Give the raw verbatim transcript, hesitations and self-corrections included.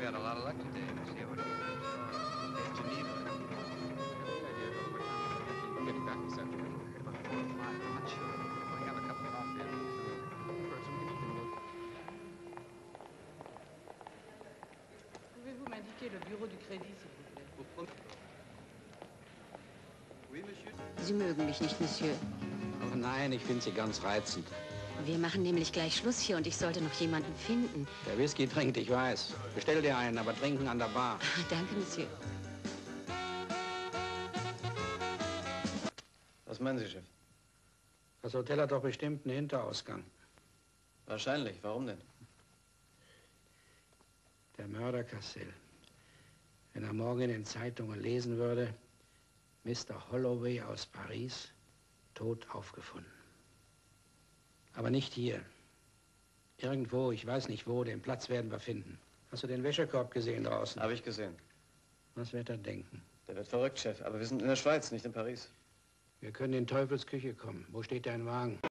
got a lot of luck today, monsieur. What at Geneva. I'm getting back this afternoon. I heard about four or five. I'm not sure. I have a couple of off in. First, we can even look. Pouvez-vous m'indiquer le bureau du Crédit, s'il vous plaît? Oui, monsieur. Sie mögen mich nicht, Monsieur. Oh nein, ich finde Sie ganz reizend. Wir machen nämlich gleich Schluss hier und ich sollte noch jemanden finden. Der Whisky trinkt, ich weiß. Bestell dir einen, aber trinken an der Bar. Danke, Monsieur. Was meinen Sie, Chef? Das Hotel hat doch bestimmt einen Hinterausgang. Wahrscheinlich. Warum denn? Der Mörder Cassel. Wenn er morgen in den Zeitungen lesen würde, Mister Holloway aus Paris, tot aufgefunden. Aber nicht hier. Irgendwo, ich weiß nicht wo, den Platz werden wir finden. Hast du den Wäschekorb gesehen draußen? Habe ich gesehen. Was wird er denken? Der wird verrückt, Chef. Aber wir sind in der Schweiz, nicht in Paris. Wir können in Teufels Küche kommen. Wo steht dein Wagen?